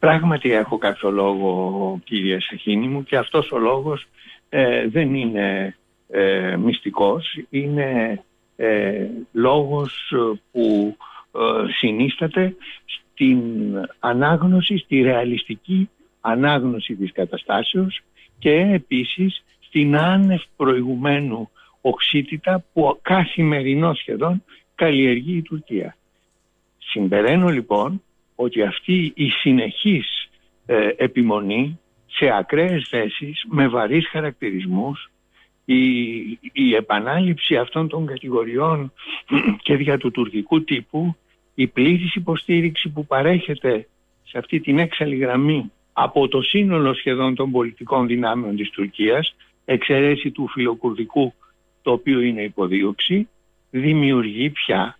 Πράγματι έχω κάποιο λόγο, κύριε Σαχίνη μου, και αυτός ο λόγος δεν είναι μυστικός, είναι λόγος που συνίσταται στην ανάγνωση, στη ρεαλιστική ανάγνωση της καταστάσεως και επίσης στην άνευ προηγουμένου οξύτητα που καθημερινό σχεδόν καλλιεργεί η Τουρκία. Συμπεραίνω λοιπόν ότι αυτή η συνεχής επιμονή σε ακραίες θέσεις με βαρύς χαρακτηρισμούς, η επανάληψη αυτών των κατηγοριών και δια του τουρκικού τύπου, η πλήρης υποστήριξη που παρέχεται σε αυτή την έξαλλη γραμμή από το σύνολο σχεδόν των πολιτικών δυνάμεων της Τουρκίας, εξαιρέσει του φιλοκουρδικού, το οποίο είναι υποδίωξη, δημιουργεί πια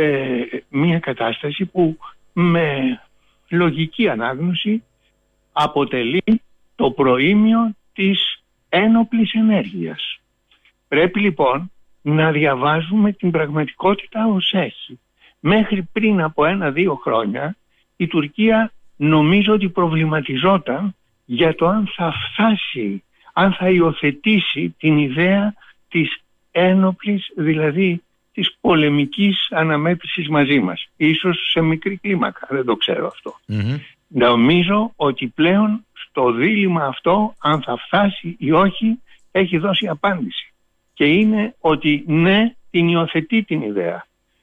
μια κατάσταση που με λογική ανάγνωση αποτελεί το προήμιο της ένοπλης ενέργειας. Πρέπει λοιπόν να διαβάζουμε την πραγματικότητα ως έχει. Μέχρι πριν από 1-2 χρόνια η Τουρκία νομίζω ότι προβληματιζόταν για το αν θα φτάσει, αν θα υιοθετήσει την ιδέα της ένοπλης, δηλαδή της πολεμικής αναμέτρησης μαζί μας. Ίσως σε μικρή κλίμακα, δεν το ξέρω αυτό. Νομίζω ότι πλέον στο δίλημμα αυτό, αν θα φτάσει ή όχι, έχει δώσει απάντηση. Και είναι ότι ναι, την υιοθετεί την ιδέα.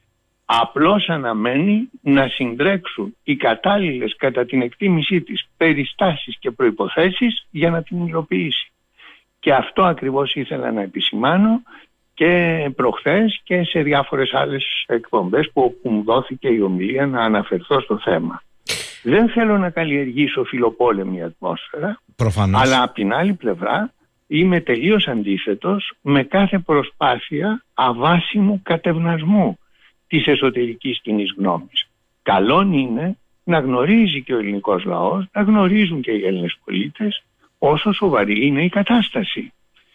Απλώς αναμένει να συντρέξουν οι κατάλληλες, κατά την εκτίμησή της, περιστάσεις και προϋποθέσεις για να την υλοποιήσει. Και αυτό ακριβώς ήθελα να επισημάνω και προχθές και σε διάφορες άλλες εκπομπές που μου δόθηκε η ομιλία να αναφερθώ στο θέμα. Δεν θέλω να καλλιεργήσω φιλοπόλεμη ατμόσφαιρα, προφανώς, αλλά από την άλλη πλευρά είμαι τελείως αντίθετος με κάθε προσπάθεια αβάσιμου κατευνασμού της εσωτερικής κοινής γνώμης. Καλόν είναι να γνωρίζει και ο ελληνικός λαός, να γνωρίζουν και οι Έλληνες πολίτες όσο σοβαρή είναι η κατάσταση.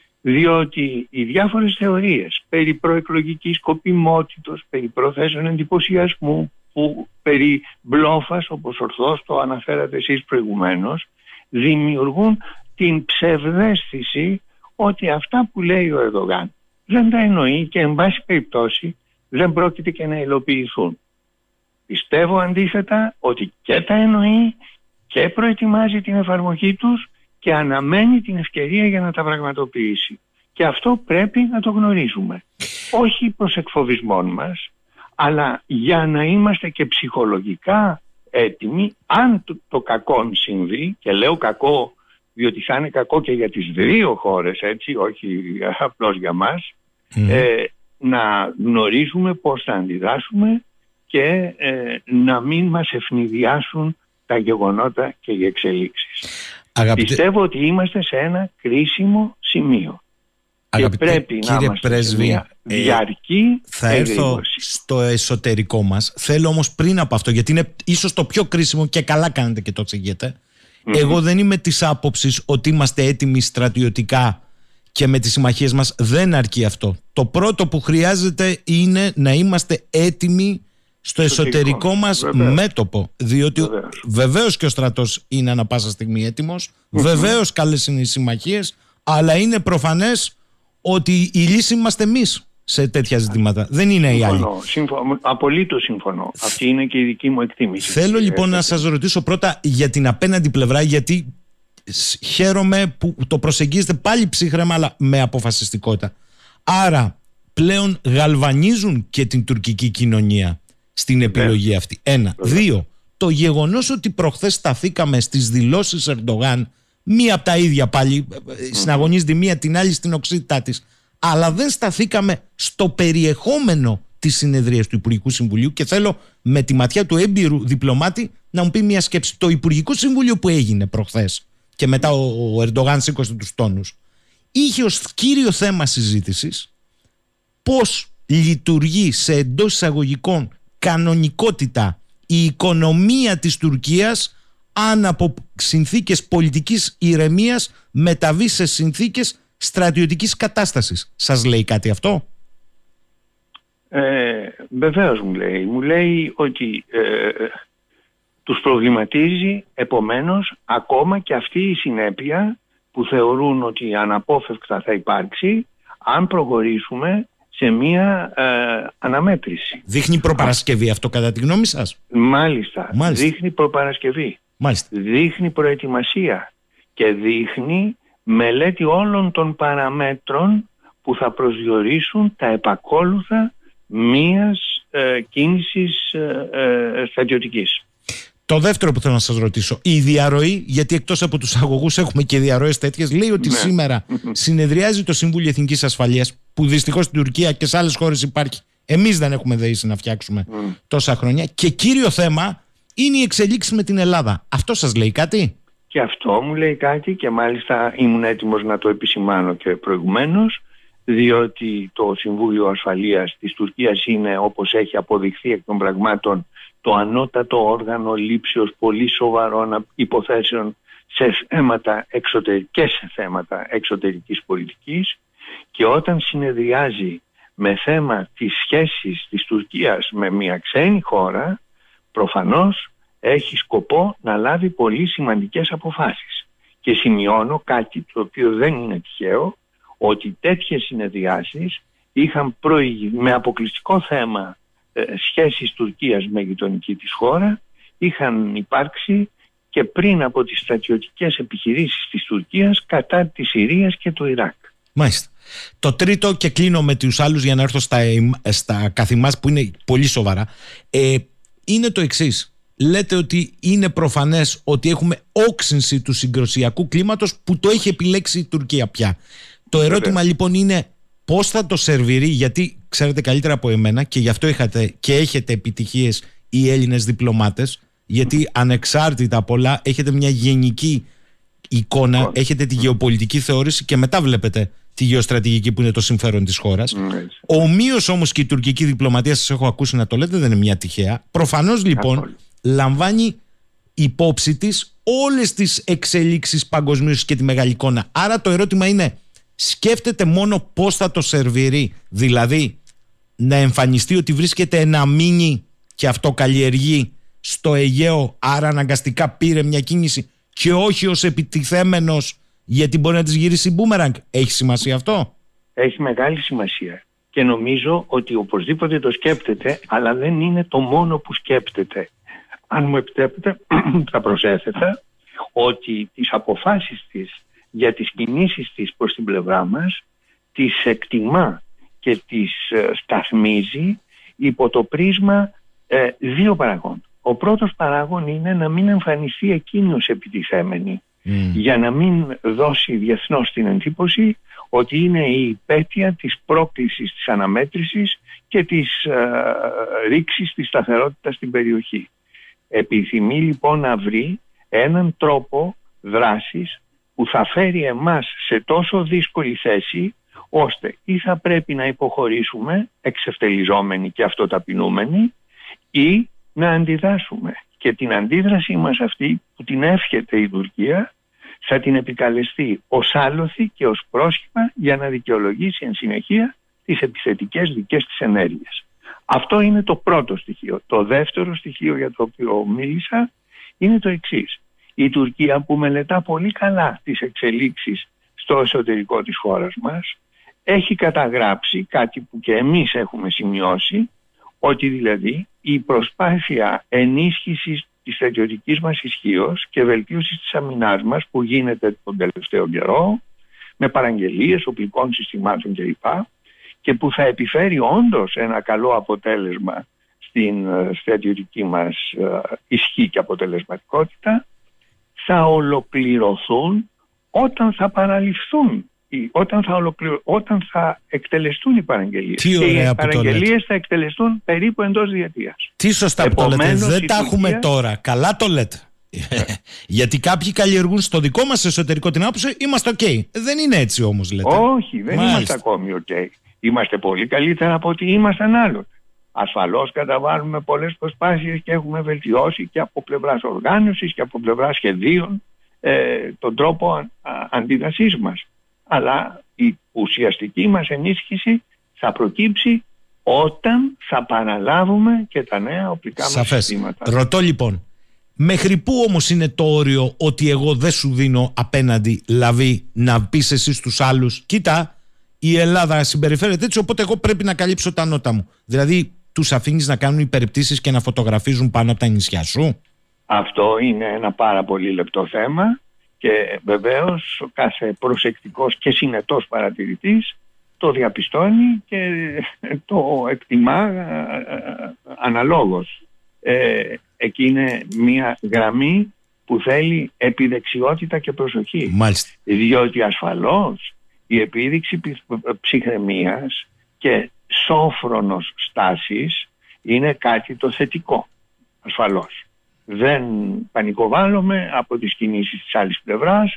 Διότι οι διάφορες θεωρίες περί προεκλογικής σκοπιμότητος, περί προθέσεων εντυπωσιασμού, περί μπλόφας, όπως ορθώς το αναφέρατε εσείς προηγουμένως, δημιουργούν την ψευδαίσθηση ότι αυτά που λέει ο Ερντογάν δεν τα εννοεί και εν πάση περιπτώσει δεν πρόκειται και να υλοποιηθούν. Πιστεύω αντίθετα ότι και τα εννοεί και προετοιμάζει την εφαρμογή τους και αναμένει την ευκαιρία για να τα πραγματοποιήσει. Και αυτό πρέπει να το γνωρίζουμε. Όχι προς εκφοβισμόν μας, αλλά για να είμαστε και ψυχολογικά έτοιμοι, αν το κακό συμβεί, και λέω κακό διότι θα είναι κακό και για τις δύο χώρες, έτσι, όχι απλώς για μας, να γνωρίζουμε πώς θα αντιδράσουμε και να μην μας ευνηδιάσουν τα γεγονότα και οι εξελίξεις. Πιστεύω ότι είμαστε σε ένα κρίσιμο σημείο. Και πρέπει να είμαστε σε μια διαρκή θα έρθω στο εσωτερικό μας. Θέλω όμως πριν από αυτό, γιατί είναι ίσως το πιο κρίσιμο και καλά κάνετε και το εξηγείτε. Εγώ δεν είμαι της άποψης ότι είμαστε έτοιμοι στρατιωτικά και με τις συμμαχίες μας. Δεν αρκεί αυτό. Το πρώτο που χρειάζεται είναι να είμαστε έτοιμοι στο εσωτερικό μας μέτωπο. Διότι βεβαίως και ο στρατός είναι ανά πάσα στιγμή έτοιμος, βεβαίως καλές είναι οι συμμαχίες, αλλά είναι προφανές ότι η λύση είμαστε εμείς σε τέτοια ζητήματα. Δεν είναι οι άλλοι. Απολύτως συμφωνώ. Αυτή είναι και η δική μου εκτίμηση. Θέλω λοιπόν να σας ρωτήσω πρώτα για την απέναντι πλευρά, γιατί χαίρομαι που το προσεγγίζετε πάλι ψύχραιμα, αλλά με αποφασιστικότητα. Άρα πλέον γαλβανίζουν και την τουρκική κοινωνία στην επιλογή αυτή. 1. 2. Το γεγονός ότι προχθές σταθήκαμε στις δηλώσεις Ερντογάν, μία από τα ίδια πάλι, συναγωνίζεται μία την άλλη στην οξύτητά της, αλλά δεν σταθήκαμε στο περιεχόμενο της συνεδρίας του Υπουργικού Συμβουλίου, και θέλω με τη ματιά του έμπειρου διπλωμάτη να μου πει μια σκέψη. Το Υπουργικό Συμβούλιο που έγινε προχθές και μετά ο Ερντογάν σήκωσε τους τόνους, είχε ως κύριο θέμα συζήτησης πώς λειτουργεί σε εντός εισαγωγικών κανονικότητα η οικονομία της Τουρκίας αν από συνθήκες πολιτικής ηρεμίας μεταβεί σε συνθήκες στρατιωτικής κατάστασης. Σας λέει κάτι αυτό? Βεβαίως μου λέει. Μου λέει ότι Τους προβληματίζει επομένως ακόμα και αυτή η συνέπεια που θεωρούν ότι αναπόφευκτα θα υπάρξει αν προχωρήσουμε σε μία αναμέτρηση. Δείχνει προπαρασκευή αυτό κατά τη γνώμη σας? Μάλιστα. Δείχνει προπαρασκευή. Μάλιστα. Δείχνει προετοιμασία και δείχνει μελέτη όλων των παραμέτρων που θα προσδιορίσουν τα επακόλουθα μίας κίνησης στρατιωτικής. Το δεύτερο που θέλω να σας ρωτήσω, η διαρροή, γιατί εκτός από τους αγωγούς έχουμε και διαρροές τέτοιες, λέει ότι σήμερα συνεδριάζει το Συμβούλιο Εθνικής Ασφαλείας, που δυστυχώς στην Τουρκία και σε άλλες χώρες υπάρχει. Εμείς δεν έχουμε δεήσει να φτιάξουμε τόσα χρόνια. Και κύριο θέμα είναι η εξελίξη με την Ελλάδα. Αυτό σας λέει κάτι? Και αυτό μου λέει κάτι, και μάλιστα ήμουν έτοιμος να το επισημάνω και προηγουμένως, διότι το Συμβούλιο Ασφαλείας της Τουρκίας είναι, όπως έχει αποδειχθεί εκ των πραγμάτων, το ανώτατο όργανο λήψεως πολύ σοβαρών υποθέσεων σε θέματα εξωτερικής πολιτικής, και όταν συνεδριάζει με θέμα τις σχέσεις της Τουρκίας με μια ξένη χώρα, προφανώς έχει σκοπό να λάβει πολύ σημαντικές αποφάσεις. Και σημειώνω κάτι το οποίο δεν είναι τυχαίο, ότι τέτοιες συνεδριάσεις είχαν με αποκλειστικό θέμα σχέσεις Τουρκίας με γειτονική της χώρα, είχαν υπάρξει και πριν από τις στρατιωτικές επιχειρήσεις της Τουρκίας κατά της Συρίας και του Ιράκ. Μάλιστα. Το τρίτο, και κλείνω με τους άλλους για να έρθω στα καθημάς που είναι πολύ σοβαρά, είναι το εξής. Λέτε ότι είναι προφανές ότι έχουμε όξυνση του συγκροσιακού κλίματος που το έχει επιλέξει η Τουρκία πια. Το ερώτημα λοιπόν είναι πώς θα το σερβιρεί, γιατί ξέρετε καλύτερα από εμένα και γι' αυτό έχετε επιτυχίες οι Έλληνες διπλωμάτες, γιατί ανεξάρτητα από όλα έχετε μια γενική εικόνα, έχετε τη γεωπολιτική θεώρηση και μετά βλέπετε τη γεωστρατηγική που είναι το συμφέρον της χώρας. Ομοίως όμως και η τουρκική διπλωματία, σας έχω ακούσει να το λέτε, δεν είναι μια τυχαία. Προφανώς λοιπόν λαμβάνει υπόψη της όλες τις εξελίξεις παγκοσμίως και τη μεγάλη εικόνα. Άρα το ερώτημα είναι, σκέφτεται μόνο πώς θα το σερβιρεί, δηλαδή να εμφανιστεί ότι βρίσκεται ένα μίνι και αυτό καλλιεργεί στο Αιγαίο, άρα αναγκαστικά πήρε μια κίνηση και όχι ως επιτιθέμενος, γιατί μπορεί να της γυρίσει μπούμεραγκ. Έχει σημασία αυτό? Έχει μεγάλη σημασία και νομίζω ότι οπωσδήποτε το σκέπτεται, αλλά δεν είναι το μόνο που σκέπτεται. Αν μου επιτρέπετε θα προσέθετα ότι τις αποφάσεις της για τις κινήσεις της προς την πλευρά μας τις εκτιμά και τις σταθμίζει υπό το πρίσμα δύο παραγόντων. Ο πρώτος παράγων είναι να μην εμφανιστεί εκείνος επιτιθέμενη, για να μην δώσει διεθνώς την εντύπωση ότι είναι η υπέτεια της πρόκλησης της αναμέτρησης και της ρήξης της σταθερότητας στην περιοχή. Επιθυμεί λοιπόν να βρει έναν τρόπο δράσης που θα φέρει εμάς σε τόσο δύσκολη θέση, ώστε ή θα πρέπει να υποχωρήσουμε εξευτελιζόμενοι και αυτοταπεινούμενοι, ή να αντιδράσουμε. Και την αντίδρασή μας αυτή, που την εύχεται η Τουρκία, θα την επικαλεστεί ως άλοθη και ως πρόσχημα για να δικαιολογήσει εν συνεχεία τις επιθετικές δικές της ενέργειες. Αυτό είναι το πρώτο στοιχείο. Το δεύτερο στοιχείο για το οποίο μίλησα είναι το εξής. Η Τουρκία, που μελετά πολύ καλά τις εξελίξεις στο εσωτερικό της χώρας μας, έχει καταγράψει κάτι που και εμείς έχουμε σημειώσει, ότι δηλαδή η προσπάθεια ενίσχυσης της στρατιωτικής μας ισχύως και βελτίωσης της αμυνάς μας που γίνεται τον τελευταίο καιρό, με παραγγελίες οπλικών συστημάτων κλπ, και που θα επιφέρει όντως ένα καλό αποτέλεσμα στην στρατιωτική μας ισχύ και αποτελεσματικότητα, θα ολοκληρωθούν όταν θα παραληφθούν, όταν θα εκτελεστούν οι παραγγελίες. Και οι παραγγελίες θα εκτελεστούν περίπου εντός διετίας. Τι σωστά που το λέτε, δεν τα έχουμε τώρα. Καλά το λέτε. Γιατί κάποιοι καλλιεργούν στο δικό μας εσωτερικό την άποψη, είμαστε ok. Δεν είναι έτσι όμως, λέτε. Όχι, δεν είμαστε ακόμη ok. Είμαστε πολύ καλύτερα από ό,τι ήμασταν άλλοτε. Ασφαλώς καταβάλουμε πολλές προσπάθειες και έχουμε βελτιώσει και από πλευράς οργάνωσης και από πλευράς σχεδίων τον τρόπο αντίδρασής μας. Αλλά η ουσιαστική μας ενίσχυση θα προκύψει όταν θα παραλάβουμε και τα νέα οπλικά μας συστήματα. Ρωτώ λοιπόν, Μέχρι πού όμως είναι το όριο ότι εγώ δεν σου δίνω απέναντι λαβή να πεις εσύ στους άλλους, κοίτα, η Ελλάδα συμπεριφέρεται έτσι, οπότε εγώ πρέπει να καλύψω τα νότα μου. Δηλαδή τους αφήνεις να κάνουν υπερπτήσεις και να φωτογραφίζουν πάνω από τα νησιά σου? Αυτό είναι ένα πάρα πολύ λεπτό θέμα και βεβαίως κάθε προσεκτικός και συνετός παρατηρητής το διαπιστώνει και το εκτιμά αναλόγως. Εκεί είναι μια γραμμή που θέλει επιδεξιότητα και προσοχή. Μάλιστα. Διότι ασφαλώς η επίδειξη ψυχραιμίας και σόφρονος στάσης είναι κάτι το θετικό. Ασφαλώς. Δεν πανικοβάλλομαι από τις κινήσεις της άλλης πλευράς,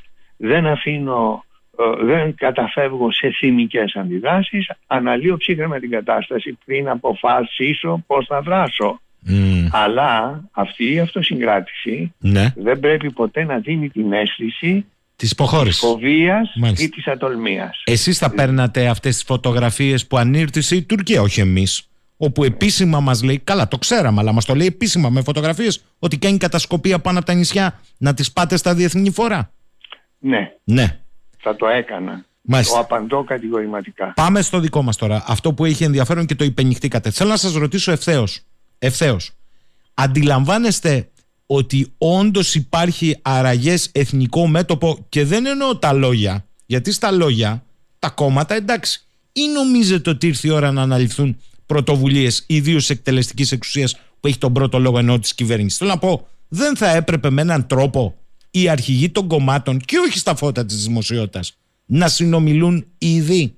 δεν καταφεύγω σε θυμικές αντιδράσεις, αναλύω ψύχρεμα την κατάσταση πριν αποφασίσω πώς θα δράσω. Αλλά αυτή η αυτοσυγκράτηση δεν πρέπει ποτέ να δίνει την αίσθηση της φοβίας ή της ατολμίας. Εσείς θα παίρνατε αυτές τις φωτογραφίες που ανήρτησε η Τουρκία, όχι εμείς, όπου επίσημα μας λέει, καλά το ξέραμε, αλλά μας το λέει επίσημα με φωτογραφίες, ότι κάνει κατασκοπία πάνω από τα νησιά, να τις πάτε στα διεθνή φόρα? Ναι. Θα το έκανα. Μάλιστα. Το απαντώ κατηγορηματικά. Πάμε στο δικό μας τώρα. Αυτό που έχει ενδιαφέρον και το υπενηχτήκατε. Θέλω να σας ρωτήσω ευθέως. Αντιλαμβάνεστε ότι όντως υπάρχει αραγές εθνικό μέτωπο, και δεν εννοώ τα λόγια, γιατί στα λόγια τα κόμματα εντάξει, ή νομίζετε ότι ήρθε η ώρα να αναλυθούν πρωτοβουλίες, ιδίως εκτελεστικής εξουσίας που έχει τον πρώτο λόγο, εννοώ της κυβέρνησης? Θέλω να πω, δεν θα έπρεπε με έναν τρόπο οι αρχηγοί των κομμάτων, και όχι στα φώτα της δημοσιότητας, να συνομιλούν ήδη?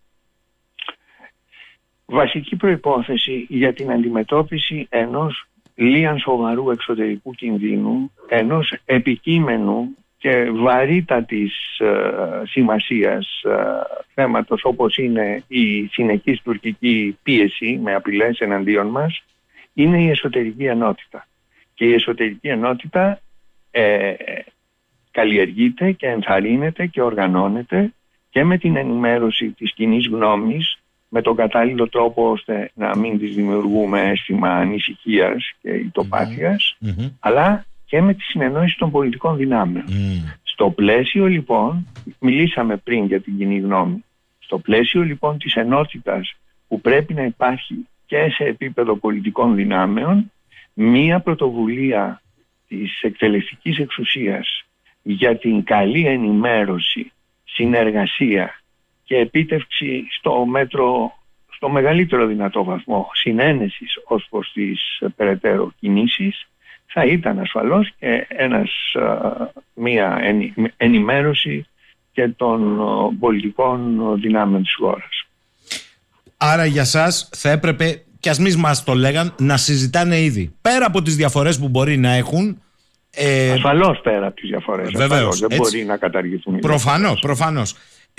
Βασική προϋπόθεση για την αντιμετώπιση ενός λίαν σοβαρού εξωτερικού κινδύνου, ενός επικείμενου και βαρύτατης σημασίας θέματος όπως είναι η συνεχής τουρκική πίεση με απειλές εναντίον μας, είναι η εσωτερική ενότητα. Και η εσωτερική ενότητα καλλιεργείται και ενθαρρύνεται και οργανώνεται και με την ενημέρωση της κοινής γνώμης, με τον κατάλληλο τρόπο ώστε να μην της δημιουργούμε αίσθημα ανησυχίας και ητοπάθειας, αλλά και με τη συνεννόηση των πολιτικών δυνάμεων. Στο πλαίσιο λοιπόν, μιλήσαμε πριν για την κοινή γνώμη, στο πλαίσιο λοιπόν της ενότητας που πρέπει να υπάρχει και σε επίπεδο πολιτικών δυνάμεων, μία πρωτοβουλία της εκτελεστικής εξουσίας για την καλή ενημέρωση, συνεργασία και επίτευξη στο μεγαλύτερο δυνατό βαθμό συνένεσης ως προς τις περαιτέρω κινήσεις, θα ήταν ασφαλώς και μία ενημέρωση και των πολιτικών δυνάμεων της χώρας. Άρα για σας θα έπρεπε, κι ας μη μας το λέγαν, να συζητάνε ήδη, πέρα από τις διαφορές που μπορεί να έχουν. Ασφαλώς πέρα από τις διαφορές. Βεβαίως, δεν μπορεί να καταργηθούν. Προφανώς.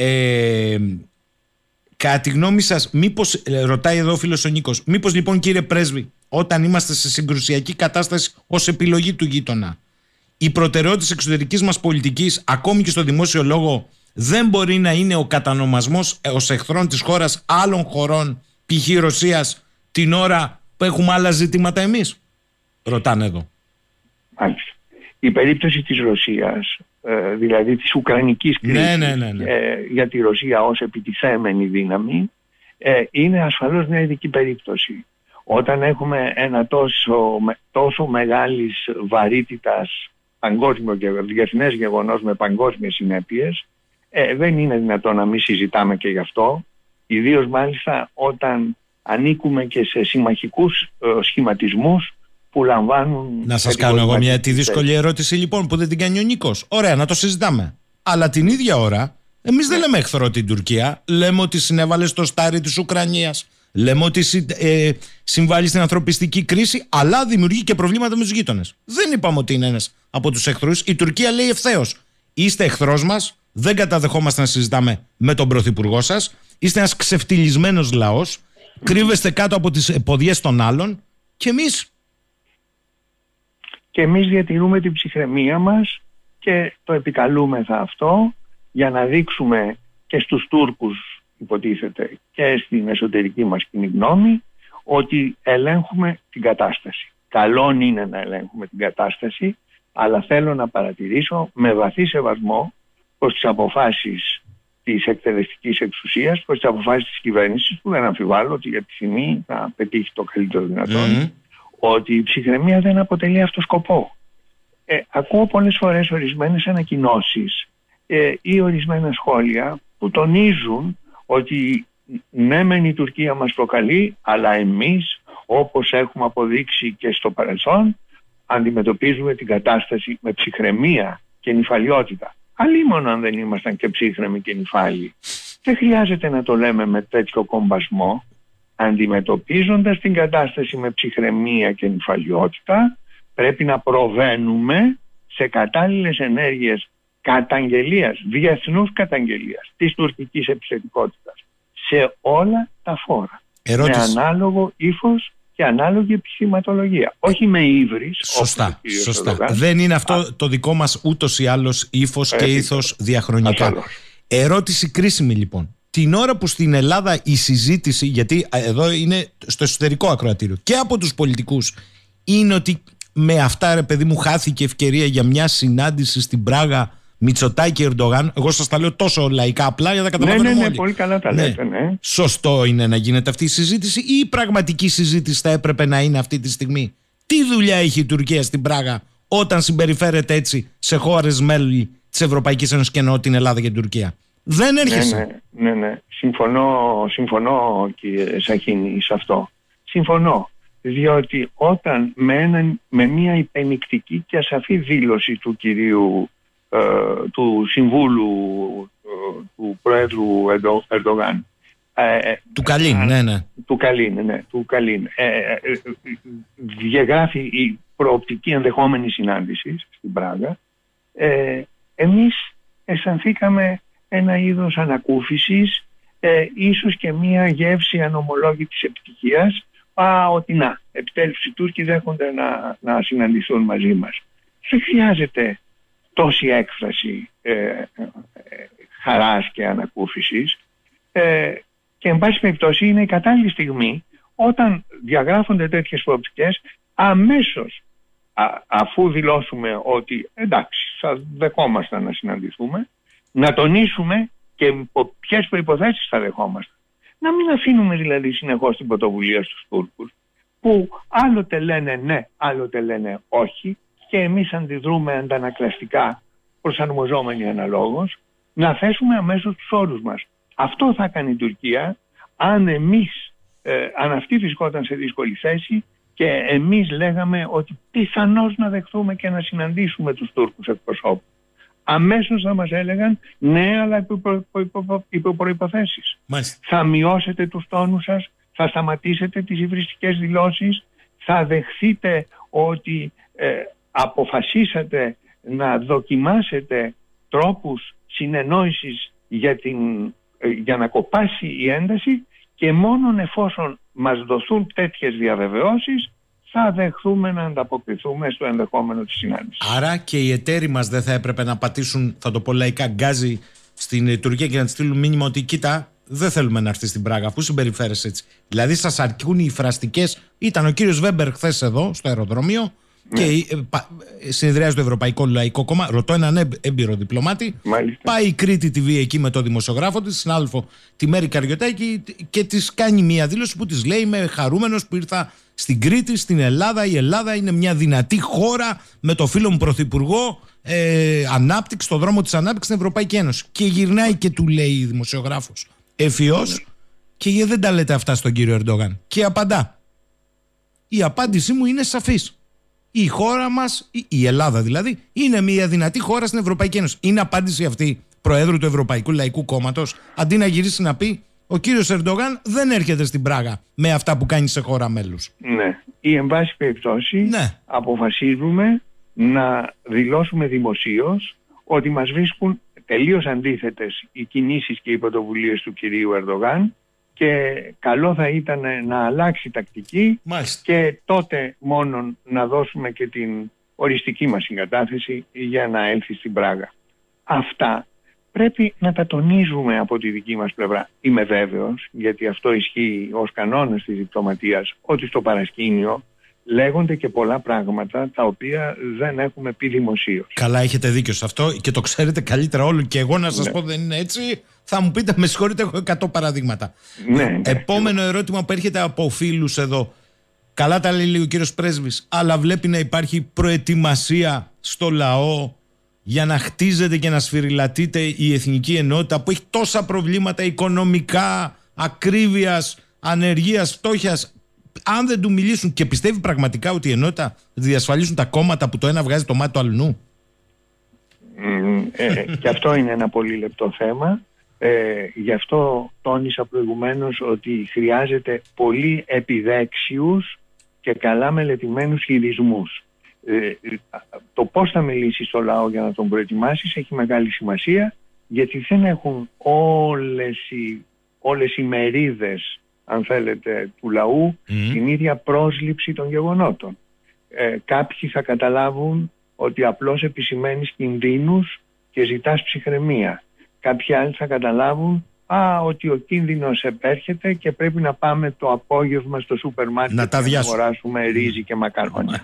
Κατά τη γνώμη σας, μήπως, ρωτάει εδώ ο φίλος ο Νίκος, μήπως λοιπόν κύριε Πρέσβη, όταν είμαστε σε συγκρουσιακή κατάσταση ως επιλογή του γείτονα, η προτεραιότητα της εξωτερικής μας πολιτικής, ακόμη και στο δημόσιο λόγο, δεν μπορεί να είναι ο κατανομασμός ως εχθρών της χώρας άλλων χωρών, π.χ. Ρωσίας, την ώρα που έχουμε άλλα ζητήματα εμείς? Ρωτάνε εδώ. Μάλιστα. Η περίπτωση της Ρωσίας, δηλαδή της Ουκρανικής κρίσης, για τη Ρωσία ως επιτιθέμενη δύναμη, είναι ασφαλώς μια ειδική περίπτωση. Όταν έχουμε ένα τόσο μεγάλης βαρύτητας παγκόσμιο και διεθνές γεγονός με παγκόσμιες συνέπειες, δεν είναι δυνατόν να μην συζητάμε και γι' αυτό, ιδίως μάλιστα όταν ανήκουμε και σε συμμαχικούς σχηματισμούς που λαμβάνουν... Να σας κάνω εγώ μια δύσκολη ερώτηση λοιπόν που δεν την κάνει ο Νίκος. Ωραία, να το συζητάμε. Αλλά την ίδια ώρα εμείς δεν λέμε εχθρό την Τουρκία. Λέμε ότι συνέβαλε στο στάρι της Ουκρανίας. Λέμε ότι συμβάλλει στην ανθρωπιστική κρίση, αλλά δημιουργεί και προβλήματα με τους γείτονες. Δεν είπαμε ότι είναι ένας από τους εχθρούς. Η Τουρκία λέει ευθέως: είστε εχθρός μας, δεν καταδεχόμαστε να συζητάμε με τον πρωθυπουργό σας. Είστε ένας ξεφτυλισμένος λαός. Κρύβεστε κάτω από τις ποδιές των άλλων. Και εμείς. Και εμείς διατηρούμε την ψυχραιμία μας και το επικαλούμεθα αυτό για να δείξουμε και στους Τούρκους, υποτίθεται, και στην εσωτερική μας κοινή γνώμη, ότι ελέγχουμε την κατάσταση. καλόν είναι να ελέγχουμε την κατάσταση, αλλά θέλω να παρατηρήσω με βαθύ σεβασμό προς τις αποφάσεις της εκτελεστικής εξουσίας, προς τις αποφάσεις της κυβέρνησης, που δεν αμφιβάλλω ότι επιθυμεί να πετύχει το καλύτερο δυνατόν, ότι η ψυχραιμία δεν αποτελεί αυτό σκοπό. Ακούω πολλές φορές ορισμένες ανακοινώσεις ή ορισμένα σχόλια που τονίζουν ότι ναι μεν η Τουρκία μας προκαλεί, αλλά εμείς, όπως έχουμε αποδείξει και στο παρελθόν, αντιμετωπίζουμε την κατάσταση με ψυχραιμία και νηφαλιότητα. Αλλήμον αν δεν ήμασταν και ψύχρεμοι και νηφάλιοι. Δεν χρειάζεται να το λέμε με τέτοιο κομπασμό. Αντιμετωπίζοντας την κατάσταση με ψυχραιμία και νηφαλιότητα, πρέπει να προβαίνουμε σε κατάλληλες ενέργειες καταγγελίας, διεθνούς καταγγελίας της τουρκικής επιθετικότητας σε όλα τα φόρα. Ερώτηση. Με ανάλογο ύφος και ανάλογη επιχειρηματολογία. Όχι με ύβρις. Σωστά. Δεν είναι αυτό το δικό μας ούτως ή άλλως ύφος και ήθος διαχρονικά. Ασφαλώς. Ερώτηση κρίσιμη λοιπόν. Την ώρα που στην Ελλάδα η συζήτηση, γιατί εδώ είναι στο εσωτερικό ακροατήριο και από τους πολιτικούς, είναι ότι με αυτά ρε παιδί μου χάθηκε ευκαιρία για μια συνάντηση στην Πράγα Μητσοτάκη Ερντογάν. Εγώ σας τα λέω τόσο λαϊκά απλά για να καταλαβαίνουμε όλοι. Ναι, πολύ καλά τα λέτε, ναι. Σωστό είναι να γίνεται αυτή η συζήτηση, ή η πραγματική συζήτηση θα έπρεπε να είναι αυτή τη στιγμή? Τι δουλειά έχει η Τουρκία στην Πράγα όταν συμπεριφέρεται έτσι σε χώρες μέλη της Ευρωπαϊκής Ένωσης, και εννοώ την Ελλάδα και την Τουρκία? Δεν έρχεσαι. Ναι. Συμφωνώ κύριε Σαχίνη σε αυτό. Συμφωνώ. Διότι όταν με μια υπενικτική και ασαφή δήλωση του κυρίου του Συμβούλου του Πρόεδρου Ερντογάν, του Καλίν, του Καλίν, διαγράφει η προοπτική ενδεχόμενη συνάντηση στην Πράγα, εμείς αισθανθήκαμε ένα είδος ανακούφισης, ίσως και μια γεύση ανομολόγητης επιτυχίας, ότι επιτέλους οι Τούρκοι δέχονται να συναντηθούν μαζί μας. Δεν χρειάζεται τόση έκφραση χαράς και ανακούφισης, και εν πάση περιπτώσει είναι η κατάλληλη στιγμή, όταν διαγράφονται τέτοιες προοπτικές, αμέσως αφού δηλώσουμε ότι εντάξει θα δεχόμασταν να συναντηθούμε, να τονίσουμε και υπό ποιες προϋποθέσεις θα δεχόμασταν. Να μην αφήνουμε δηλαδή συνεχώς την πρωτοβουλία στους Τούρκους, που άλλοτε λένε ναι, άλλοτε λένε όχι, και εμείς αντιδρούμε αντανακλαστικά, προσαρμοζόμενοι αναλόγως, να θέσουμε αμέσως τους όρους μας. Αυτό θα κάνει η Τουρκία αν αν αυτή βρισκόταν σε δύσκολη θέση και εμείς λέγαμε ότι πιθανώς να δεχθούμε και να συναντήσουμε τους Τούρκους εκπροσώπους. Αμέσως θα μας έλεγαν ναι, αλλά υπό προϋποθέσεις. Θα μειώσετε τους τόνους σας, θα σταματήσετε τις υβριστικές δηλώσεις, θα δεχθείτε ότι αποφασίσατε να δοκιμάσετε τρόπους συνεννόησης για να κοπάσει η ένταση, και μόνον εφόσον μας δοθούν τέτοιες διαβεβαιώσεις θα δεχθούμε να ανταποκριθούμε στο ενδεχόμενο της συνάντησης. Άρα και οι εταίροι μας δεν θα έπρεπε να πατήσουν, θα το πω λαϊκά, γκάζι στην Τουρκία και να της στείλουν μήνυμα ότι κοίτα, δεν θέλουμε να έρθει στην Πράγα, αφού συμπεριφέρεσαι έτσι? Δηλαδή σας αρκούν οι φραστικές? Ήταν ο κύριος Βέμπερ χθες εδώ στο αεροδρόμιο και συνεδριάζει το Ευρωπαϊκό Λαϊκό Κόμμα. Ρωτώ έναν έμπειρο διπλωμάτη. Μάλιστα. Πάει η Κρήτη TV εκεί με το δημοσιογράφο της, συνάδελφο τη Μέρη Καριωτάκη, και της κάνει μια δήλωση που της λέει: είμαι χαρούμενος που ήρθα στην Κρήτη, στην Ελλάδα. Η Ελλάδα είναι μια δυνατή χώρα με το φίλο μου πρωθυπουργό, ανάπτυξη, στο δρόμο της ανάπτυξης στην Ευρωπαϊκή Ένωση. Και γυρνάει και του λέει η δημοσιογράφος ευφυώς: και δεν τα λέτε αυτά στον κύριο Ερντογάν? Και απαντά. Η απάντησή μου είναι σαφής. Η χώρα μας, η Ελλάδα δηλαδή, είναι μια δυνατή χώρα στην Ευρωπαϊκή Ένωση. Είναι απάντηση αυτή Προέδρου του Ευρωπαϊκού Λαϊκού Κόμματος, αντί να γυρίσει να πει: ο κύριος Ερντογάν δεν έρχεται στην Πράγα με αυτά που κάνει σε χώρα μέλους? Ναι. Ή εν πάση περιπτώσει αποφασίζουμε να δηλώσουμε δημοσίως ότι μας βρίσκουν τελείως αντίθετες οι κινήσεις και οι πρωτοβουλίες του κυρίου Ερντογάν, και καλό θα ήταν να αλλάξει τακτική. Μάλιστα. Και τότε μόνον να δώσουμε και την οριστική μας συγκατάθεση για να έλθει στην Πράγα. Αυτά πρέπει να τα τονίζουμε από τη δική μας πλευρά. Είμαι βέβαιος, γιατί αυτό ισχύει ως κανόνας της διπλωματίας, ότι στο παρασκήνιο λέγονται και πολλά πράγματα τα οποία δεν έχουμε πει δημοσίως. Καλά, έχετε δίκιο σε αυτό και το ξέρετε καλύτερα όλο και εγώ να σας πω δεν είναι έτσι. Θα μου πείτε, με συγχωρείτε, έχω 100 παραδείγματα. Επόμενο ερώτημα που έρχεται από φίλους εδώ. Καλά τα λέει ο κύριος Πρέσβης, αλλά βλέπει να υπάρχει προετοιμασία στο λαό για να χτίζεται και να σφυριλατείται η εθνική ενότητα που έχει τόσα προβλήματα οικονομικά, ακρίβειας, ανεργίας, φτώχειας. Αν δεν του μιλήσουν, και πιστεύει πραγματικά ότι η ενότητα διασφαλίσουν τα κόμματα που το ένα βγάζει το μάτι του αλλού? Και αυτό είναι ένα πολύ λεπτό θέμα. Γι' αυτό τόνισα προηγουμένως ότι χρειάζεται πολύ επιδέξιους και καλά μελετημένους χειρισμούς. Το πώς θα μιλήσει στο λαό για να τον προετοιμάσεις έχει μεγάλη σημασία, γιατί δεν έχουν όλες οι μερίδες, αν θέλετε, του λαού την ίδια πρόσληψη των γεγονότων. Κάποιοι θα καταλάβουν ότι απλώς επισημαίνεις κινδύνους και ζητάς ψυχραιμία. Κάποιοι άλλοι θα καταλάβουν ότι ο κίνδυνος επέρχεται και πρέπει να πάμε το απόγευμα στο σούπερ μάρκετ να αγοράσουμε ρύζι και μακαρόνια.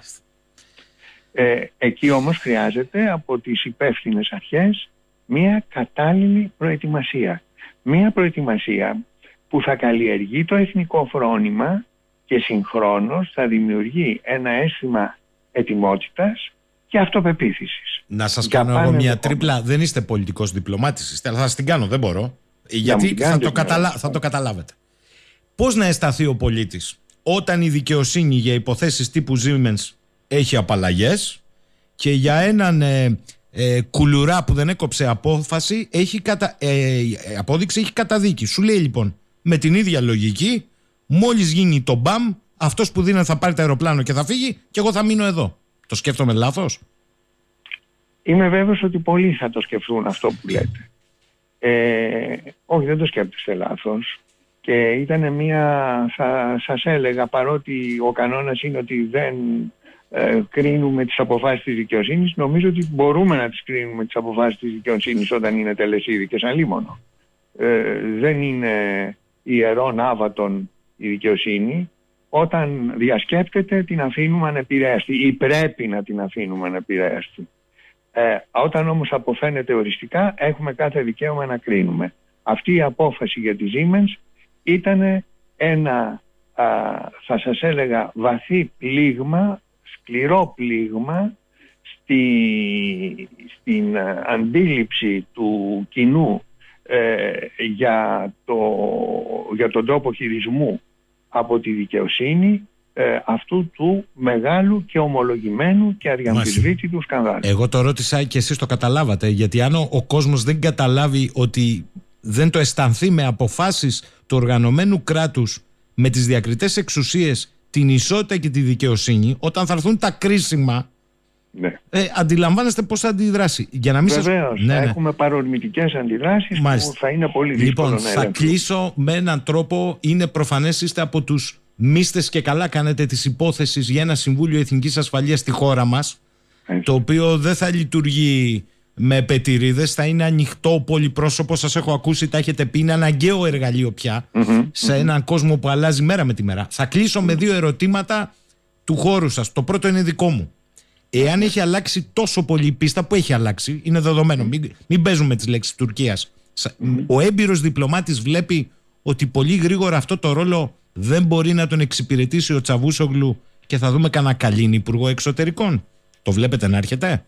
Εκεί όμως χρειάζεται από τις υπεύθυνες αρχές μια κατάλληλη προετοιμασία. Μια προετοιμασία που θα καλλιεργεί το εθνικό φρόνημα και συγχρόνως θα δημιουργεί ένα αίσθημα ετοιμότητας και αυτοπεποίθησης. Να σας κάνω εγώ μια τρίπλα. Δεν είστε πολιτικός διπλωμάτης, αλλά θα σας την κάνω, δεν μπορώ. Γιατί θα το καταλάβετε. Πώς να αισθανθεί ο πολίτης όταν η δικαιοσύνη για υποθέσεις τύπου Siemens έχει απαλλαγές και για έναν κουλουρά που δεν έκοψε απόφαση απόδειξη έχει καταδίκη? Σου λέει λοιπόν με την ίδια λογική, μόλις γίνει το μπαμ, αυτός που δίνει θα πάρει το αεροπλάνο και θα φύγει και εγώ θα μείνω εδώ. Το σκέφτομαι λάθος? Είμαι βέβαιος ότι πολλοί θα το σκεφτούν αυτό που λέτε. Όχι, δεν το σκέφτεστε λάθος. Και ήταν σας έλεγα, παρότι ο κανόνας είναι ότι δεν κρίνουμε τις αποφάσεις της δικαιοσύνης, νομίζω ότι μπορούμε να τις κρίνουμε τις αποφάσεις της δικαιοσύνης όταν είναι τελεσίδικες αλίμονο. Δεν είναι ιερόν άβατον η δικαιοσύνη. Όταν διασκέπτεται την αφήνουμε ανεπηρέαστη ή πρέπει να την αφήνουμε ανεπηρέαστη. Όταν όμως αποφαίνεται οριστικά έχουμε κάθε δικαίωμα να κρίνουμε. Αυτή η απόφαση για τη Siemens ήταν ένα, θα σας έλεγα, βαθύ πλήγμα, σκληρό πλήγμα στην αντίληψη του κοινού για τον τρόπο χειρισμού από τη δικαιοσύνη αυτού του μεγάλου και ομολογημένου και αδιαμφισβήτητου σκανδάλου. Εγώ το ρώτησα και εσείς το καταλάβατε, γιατί αν ο κόσμος δεν καταλάβει ότι δεν το αισθανθεί με αποφάσεις του οργανωμένου κράτους με τις διακριτές εξουσίες, την ισότητα και τη δικαιοσύνη, όταν θα έρθουν τα κρίσιμα, αντιλαμβάνεστε πώς θα αντιδράσει. Για να μην Βεβαίως, θα έχουμε παρορμητικές αντιδράσεις που θα είναι πολύ δύσκολο να ελέγχουν. Θα κλείσω με έναν τρόπο. Είναι προφανές, είστε από τους μίστες και καλά κάνετε της υπόθεσης για ένα Συμβούλιο Εθνικής Ασφαλείας στη χώρα μας, το οποίο δεν θα λειτουργεί με πετηρίδες, θα είναι ανοιχτό, πολυπρόσωπο. Σας έχω ακούσει, τα έχετε πει, είναι αναγκαίο εργαλείο πια σε έναν κόσμο που αλλάζει μέρα με τη μέρα. Θα κλείσω με 2 ερωτήματα του χώρου σας. Το πρώτο είναι δικό μου. Εάν έχει αλλάξει τόσο πολύ η πίστα, που έχει αλλάξει, είναι δεδομένο, μην παίζουμε τις λέξεις Τουρκίας. Ο έμπειρος διπλωμάτης βλέπει ότι πολύ γρήγορα αυτό το ρόλο δεν μπορεί να τον εξυπηρετήσει ο Τσαβούσογλου και θα δούμε κανένα Καλίνη υπουργό εξωτερικών. Το βλέπετε να έρχεται?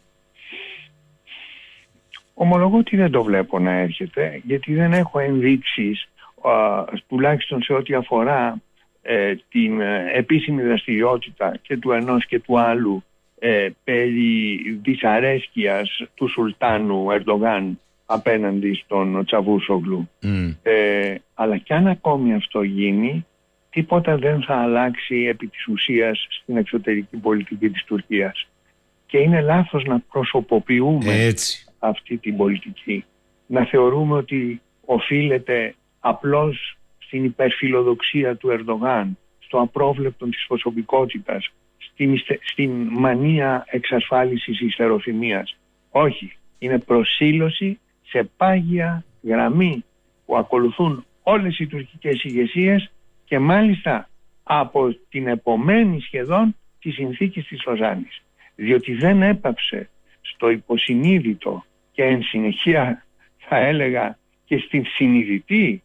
Ομολογώ ότι δεν το βλέπω να έρχεται, γιατί δεν έχω ενδείξεις, τουλάχιστον σε ό,τι αφορά την επίσημη δραστηριότητα και του ενός και του άλλου περί δυσαρέσκειας του Σουλτάνου Ερντογάν απέναντι στον Τσαβούσογλου. Αλλά κι αν ακόμη αυτό γίνει, τίποτα δεν θα αλλάξει επί της ουσίας στην εξωτερική πολιτική της Τουρκίας. Και είναι λάθος να προσωποποιούμε αυτή την πολιτική. Να θεωρούμε ότι οφείλεται απλώς στην υπερφιλοδοξία του Ερντογάν, στο απρόβλεπτο της προσωπικότητας, στην μανία εξασφάλισης ιστεροφημίας. Όχι. Είναι προσήλωση σε πάγια γραμμή που ακολουθούν όλες οι τουρκικές ηγεσίες και μάλιστα από την επομένη σχεδόν της συνθήκης της Λοζάνης, διότι δεν έπαψε στο υποσυνείδητο και εν συνεχεία θα έλεγα και στην συνειδητή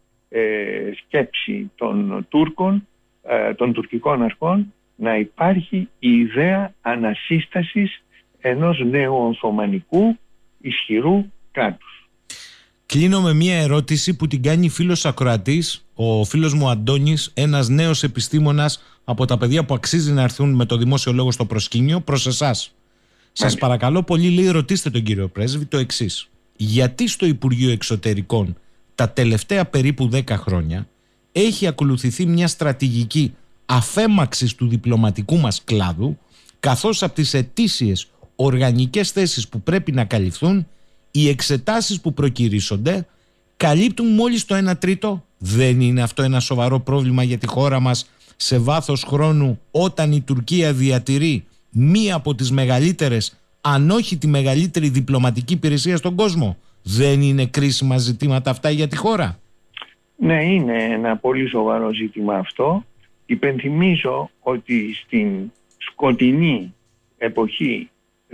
σκέψη των Τούρκων, των τουρκικών αρχών, να υπάρχει η ιδέα ανασύστασης ενός νεοοθωμανικού ισχυρού κράτους. Κλείνω με μία ερώτηση που την κάνει φίλος ακροατής, ο φίλος μου Αντώνης, ένας νέος επιστήμονας από τα παιδιά που αξίζει να έρθουν με το δημόσιο λόγο στο προσκήνιο, προς εσάς. Σας παρακαλώ πολύ, λέει, ρωτήστε τον κύριο Πρέσβη το εξής. Γιατί στο Υπουργείο Εξωτερικών τα τελευταία περίπου 10 χρόνια έχει ακολουθηθεί μια στρατηγική αφέμαξης του διπλωματικού μας κλάδου, καθώς από τις ετήσιες οργανικές θέσεις που πρέπει να καλυφθούν, οι εξετάσεις που προκυρήσονται καλύπτουν μόλις το 1/3. Δεν είναι αυτό ένα σοβαρό πρόβλημα για τη χώρα μας σε βάθος χρόνου, όταν η Τουρκία διατηρεί μία από τις μεγαλύτερες, αν όχι τη μεγαλύτερη διπλωματική υπηρεσία στον κόσμο? Δεν είναι κρίσιμα ζητήματα αυτά για τη χώρα? Ναι, είναι ένα πολύ σοβαρό ζήτημα αυτό. Υπενθυμίζω ότι στην σκοτεινή εποχή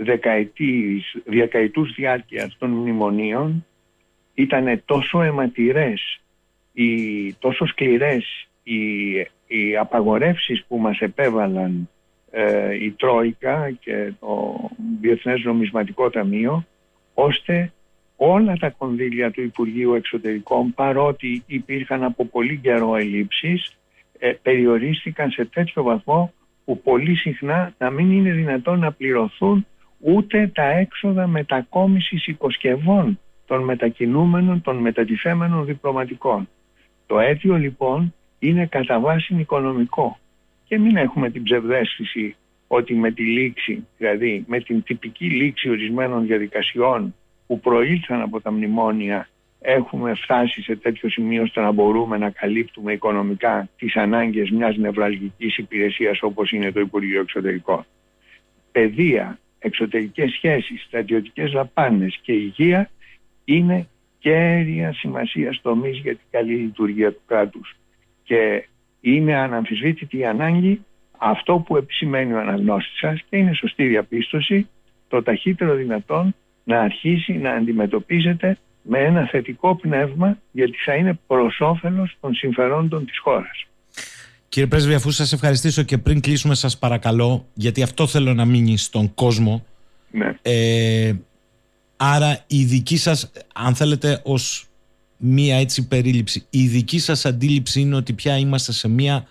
δεκαετούς διάρκειας των μνημονίων ήταν τόσο αιματηρές, τόσο σκληρές οι απαγορεύσεις που μας επέβαλαν η Τρόικα και το Διεθνές Νομισματικό Ταμείο, ώστε όλα τα κονδύλια του Υπουργείου Εξωτερικών, παρότι υπήρχαν από πολύ καιρό ελλείψεις, περιορίστηκαν σε τέτοιο βαθμό που πολύ συχνά να μην είναι δυνατόν να πληρωθούν ούτε τα έξοδα μετακόμισης οικοσκευών των μετακινούμενων, των μετατιθέμενων διπλωματικών. Το αίτιο λοιπόν είναι κατά βάση οικονομικό, και μην έχουμε την ψευδαίσθηση ότι με τη λήξη, δηλαδή με την τυπική λήξη ορισμένων διαδικασιών που προήλθαν από τα μνημόνια, έχουμε φτάσει σε τέτοιο σημείο ώστε να μπορούμε να καλύπτουμε οικονομικά τις ανάγκες μιας νευραλγικής υπηρεσίας όπως είναι το Υπουργείο Εξωτερικών. Παιδεία, εξωτερικές σχέσεις, στρατιωτικές δαπάνες και υγεία είναι κέρια σημασία τομείς για την καλή λειτουργία του κράτους. Και είναι αναμφισβήτητη η ανάγκη, αυτό που επισημαίνει ο αναγνώστης σας, και είναι σωστή διαπίστωση, το ταχύτερο δυνατόν να αρχίσει να αντιμετωπίζεται με ένα θετικό πνεύμα, γιατί θα είναι προς όφελος των συμφερόντων της χώρας. Κύριε Πρέσβη, αφού σας ευχαριστήσω και πριν κλείσουμε, σας παρακαλώ, γιατί αυτό θέλω να μείνει στον κόσμο. Ναι. Άρα η δική σας, αν θέλετε, ως μία έτσι περίληψη, η δική σας αντίληψη είναι ότι πια είμαστε σε μία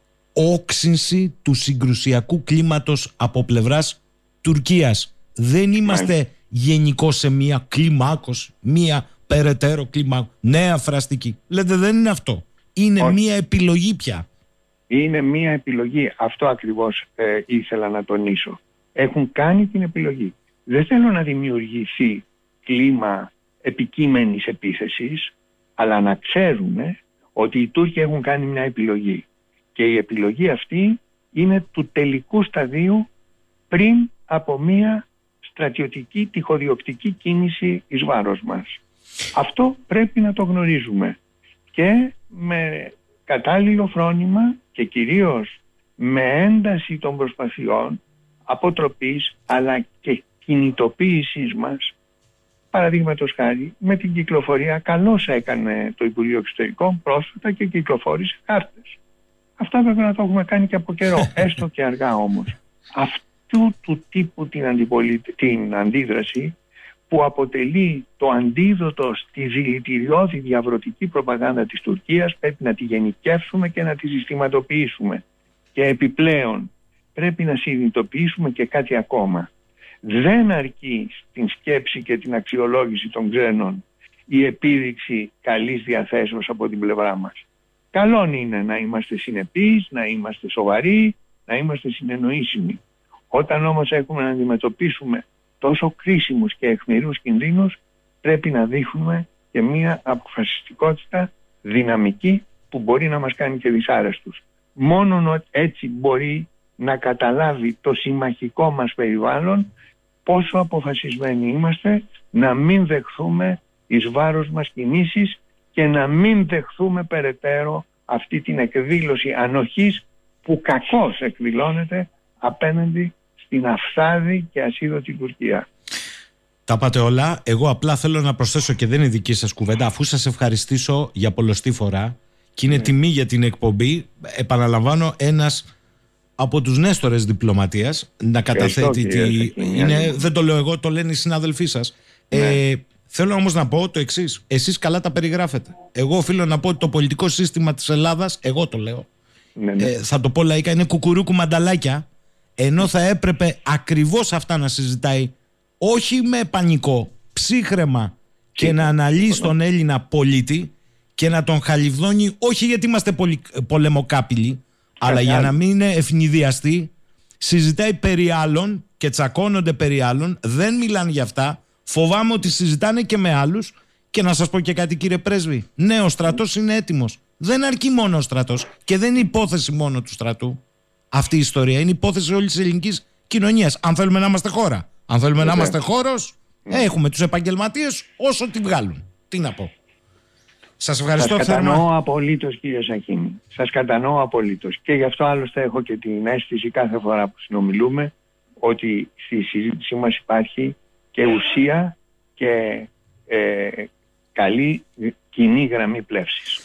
όξυνση του συγκρουσιακού κλίματος από πλευράς Τουρκίας. Δεν είμαστε γενικώς σε μία κλιμάκωση, μία περαιτέρω κλιμάκωση, νέα φραστική. Λέτε, δεν είναι αυτό. Είναι μία επιλογή πια. Είναι μία επιλογή. Αυτό ακριβώς ήθελα να τονίσω. Έχουν κάνει την επιλογή. Δεν θέλω να δημιουργηθεί κλίμα επικείμενης επίθεσης, αλλά να ξέρουμε ότι οι Τούρκοι έχουν κάνει μια επιλογή. Και η επιλογή αυτή είναι του τελικού σταδίου πριν από μια στρατιωτική τυχοδιοκτική κίνηση εις βάρος μας. Αυτό πρέπει να το γνωρίζουμε. Και με κατάλληλο φρόνημα και κυρίως με ένταση των προσπαθειών αποτροπής αλλά και κινητοποίησης μας, παραδείγματος χάρη με την κυκλοφορία, καλώς έκανε το Υπουργείο Εξωτερικών πρόσφατα και κυκλοφόρησε κάρτες. Αυτά βέβαια να το έχουμε κάνει και από καιρό, έστω και αργά όμως. Αυτού του τύπου την αντίδραση που αποτελεί το αντίδοτο στη δηλητηριώδη διαβρωτική προπαγάνδα της Τουρκίας, πρέπει να τη γενικεύσουμε και να τη συστηματοποιήσουμε. Και επιπλέον πρέπει να συνειδητοποιήσουμε και κάτι ακόμα. Δεν αρκεί στην σκέψη και την αξιολόγηση των ξένων η επίδειξη καλής διαθέσεως από την πλευρά μας. Καλόν είναι να είμαστε συνεπείς, να είμαστε σοβαροί, να είμαστε συνεννοήσιμοι. Όταν όμως έχουμε να αντιμετωπίσουμε τόσο κρίσιμους και αιχμηρούς κινδύνους, πρέπει να δείχνουμε και μία αποφασιστικότητα δυναμική που μπορεί να μας κάνει και δυσάρεστους. Μόνον έτσι μπορεί να καταλάβει το συμμαχικό μας περιβάλλον πόσο αποφασισμένοι είμαστε να μην δεχθούμε εις βάρος μας κινήσεις και να μην δεχθούμε περαιτέρω αυτή την εκδήλωση ανοχής που κακώς εκδηλώνεται απέναντι στην αυθάδη και ασίδωτη Τουρκία. Τα πάτε όλα. Εγώ απλά θέλω να προσθέσω, και δεν είναι δική σας κουβέντα, αφού σας ευχαριστήσω για πολλοστή φορά και είναι τιμή για την εκπομπή, επαναλαμβάνω, ένας από τους νέστορες διπλωματίας να καταθέτει δεν το λέω εγώ, το λένε οι συνάδελφοί σας. Θέλω όμως να πω το εξής. Εσείς καλά τα περιγράφετε. Εγώ οφείλω να πω ότι το πολιτικό σύστημα της Ελλάδας, εγώ το λέω, θα το πω λαϊκά, είναι κουκουρούκου μανταλάκια, ενώ θα έπρεπε ακριβώς αυτά να συζητάει, όχι με πανικό, ψύχρεμα, και να αναλύει τον Έλληνα πολίτη και να τον χαλιβδώνει, όχι γιατί είμαστε πολεμοκάπηλοι, αλλά για να μην είναι ευνηδιαστοί. Συζητάει περί άλλων και τσακώνονται περί άλλων, δεν μιλάνε για αυτά. Φοβάμαι ότι συζητάνε και με άλλους. Και να σας πω και κάτι, κύριε Πρέσβη. Ναι, ο στρατός είναι έτοιμος. Δεν αρκεί μόνο ο στρατός και δεν είναι υπόθεση μόνο του στρατού. Αυτή η ιστορία είναι υπόθεση όλης της ελληνικής κοινωνίας. Αν θέλουμε να είμαστε χώρα, αν θέλουμε να είμαστε χώρος, έχουμε τους επαγγελματίες όσο τη βγάλουν. Τι να πω. Σας ευχαριστώ. Σας κατανοώ απολύτως, κύριε Σαχίνη. Σας κατανοώ απολύτως. Και γι' αυτό άλλωστε έχω και την αίσθηση κάθε φορά που συνομιλούμε ότι στη συζήτησή μας υπάρχει και ουσία και καλή κοινή γραμμή πλεύσης.